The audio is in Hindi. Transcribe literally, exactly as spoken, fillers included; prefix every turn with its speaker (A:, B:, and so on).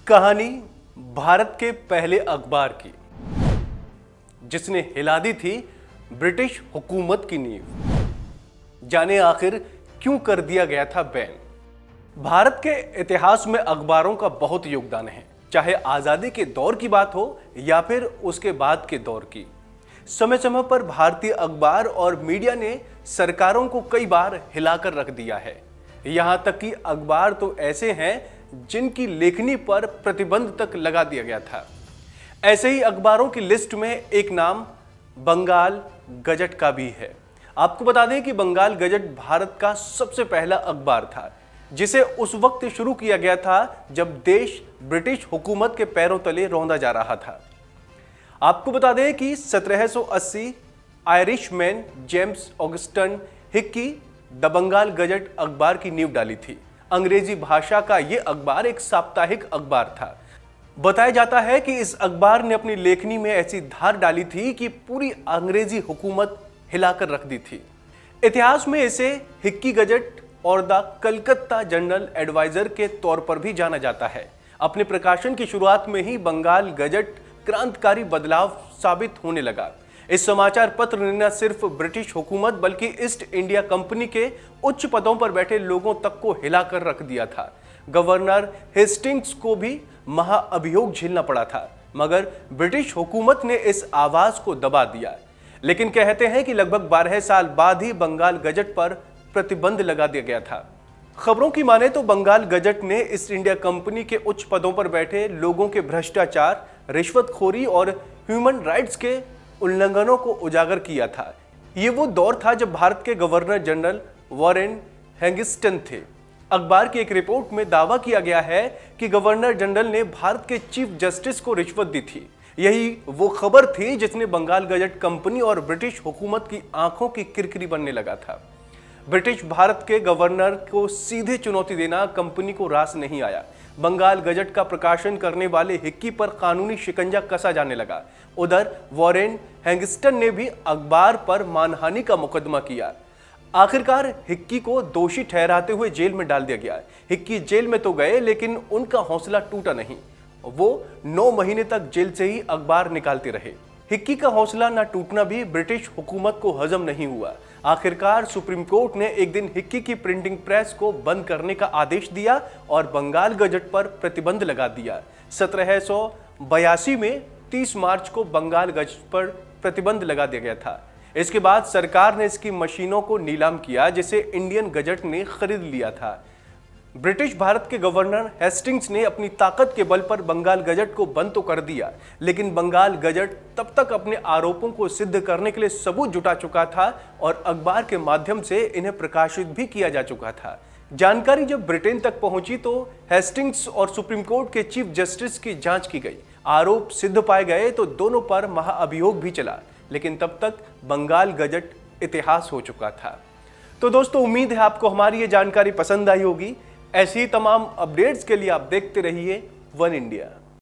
A: कहानी भारत के पहले अखबार की, जिसने हिला दी थी ब्रिटिश हुकूमत की नींव। जाने आखिर क्यों कर दिया गया था बैन। भारत के इतिहास में अखबारों का बहुत योगदान है, चाहे आजादी के दौर की बात हो या फिर उसके बाद के दौर की। समय समय पर भारतीय अखबार और मीडिया ने सरकारों को कई बार हिलाकर रख दिया है। यहां तक कि अखबार तो ऐसे हैं जिनकी लेखनी पर प्रतिबंध तक लगा दिया गया था। ऐसे ही अखबारों की लिस्ट में एक नाम बंगाल गजट का भी है। आपको बता दें कि बंगाल गजट भारत का सबसे पहला अखबार था, जिसे उस वक्त शुरू किया गया था जब देश ब्रिटिश हुकूमत के पैरों तले रौंदा जा रहा था। आपको बता दें कि सत्रह सौ अस्सी Irishman James Augustus Hicky the Bengal Gazette अखबार की नींव डाली थी। अंग्रेजी भाषा का यह अखबार एक साप्ताहिक अखबार था। बताया जाता है कि इस अखबार ने अपनी लेखनी में ऐसी धार डाली थी कि पूरी अंग्रेजी हुकूमत हिलाकर रख दी थी। इतिहास में इसे हिक्की गजट और द कलकत्ता जर्नल एडवाइजर के तौर पर भी जाना जाता है। अपने प्रकाशन की शुरुआत में ही बंगाल गजट क्रांतिकारी बदलाव साबित होने लगा। इस समाचार पत्र ने न सिर्फ ब्रिटिश हुकूमत बल्कि ईस्ट इंडिया कंपनी के उच्च पदों पर बैठे लोगों तक को हिलाकर रख दिया था। गवर्नर हेस्टिंग्स को भी महाअभियोग झेलना पड़ा था, मगर ब्रिटिश हुकूमत ने इस आवाज को दबा दिया। लेकिन कहते हैं कि लगभग बारह साल बाद ही बंगाल गजट पर प्रतिबंध लगा दिया गया था। खबरों की माने तो बंगाल गजट ने ईस्ट इंडिया कंपनी के उच्च पदों पर बैठे लोगों के भ्रष्टाचार, रिश्वतखोरी और ह्यूमन राइट्स के उल्लंघनों को उजागर किया था। ये वो दौर था जब भारत के गवर्नर जनरल वॉरेन हेगिस्टन थे। अखबार की एक रिपोर्ट में दावा किया गया है कि गवर्नर जनरल ने भारत के चीफ जस्टिस को रिश्वत दी थी। यही वो खबर थी जिसने बंगाल गजट कंपनी और ब्रिटिश हुकूमत की आंखों की किरकिरी बनने लगा था। ब्रिटिश भारत के गवर्नर को सीधे चुनौती देना कंपनी को रास नहीं आया। बंगाल गजट का प्रकाशन करने वाले हिक्की पर कानूनी शिकंजा कसा जाने लगा। उधर वॉरेन हेगिस्टन ने भी अखबार पर मानहानि का मुकदमा किया। आखिरकार हिक्की को दोषी ठहराते हुए जेल में डाल दिया गया। हिक्की जेल में तो गए, लेकिन उनका हौसला टूटा नहीं। वो नौ महीने तक जेल से ही अखबार निकालते रहे। हिक्की का हौसला न टूटना भी ब्रिटिश हुकूमत को हजम नहीं हुआ। आखिरकार सुप्रीम कोर्ट ने एक दिन हिक्की की प्रिंटिंग प्रेस को बंद करने का आदेश दिया और बंगाल गजट पर प्रतिबंध लगा दिया। सत्रह सौ बयासी में तीस मार्च को बंगाल गजट पर प्रतिबंध लगा दिया गया था। इसके बाद सरकार ने इसकी मशीनों को नीलाम किया, जिसे इंडियन गजट ने खरीद लिया था। ब्रिटिश भारत के गवर्नर हेस्टिंग्स ने अपनी ताकत के बल पर बंगाल गजट को बंद तो कर दिया, लेकिन बंगाल गजट तब तक अपने आरोपों को सिद्ध करने के लिए सबूत जुटा चुका था और अखबार के माध्यम से इन्हें प्रकाशित भी किया जा चुका था। जानकारी जब ब्रिटेन तक पहुंची तो हेस्टिंग्स और सुप्रीम कोर्ट के चीफ जस्टिस की जांच की गई। आरोप सिद्ध पाए गए तो दोनों पर महाअभियोग भी चला, लेकिन तब तक बंगाल गजट इतिहास हो चुका था। तो दोस्तों, उम्मीद है आपको हमारी ये जानकारी पसंद आई होगी। ऐसी ही तमाम अपडेट्स के लिए आप देखते रहिए वन इंडिया।